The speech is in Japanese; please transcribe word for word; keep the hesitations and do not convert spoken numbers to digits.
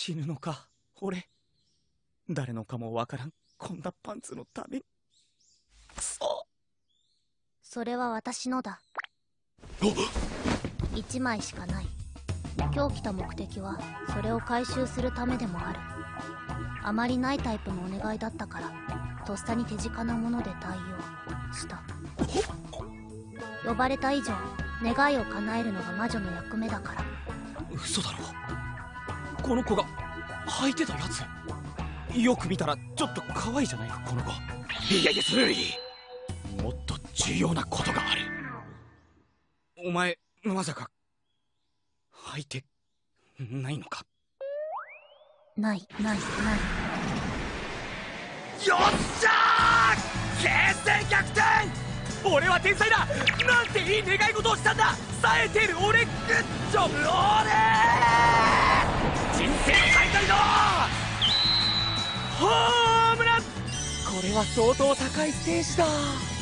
死ぬのか俺。誰のかもわからんこんなパンツのために。くそ。 それは私のだ。 お一枚しかない。今日来た目的はそれを回収するためでもある。あまりないタイプのお願いだったからとっさに手近なもので対応した。呼ばれた以上願いを叶えるのが魔女の役目だから。 嘘だろ。この子が履いてたやつ。よく見たらちょっと可愛いじゃないかこの子。いやいやそれよりもっと重要なことがある。お前まさか履いてないのか。 ないないない。 よっしゃー形勢逆転。俺は天才だ。なんていい願い事をしたんだ。冴えてる俺グッジョブ。俺人生の大会のホームラン。これは相当高いステージだ。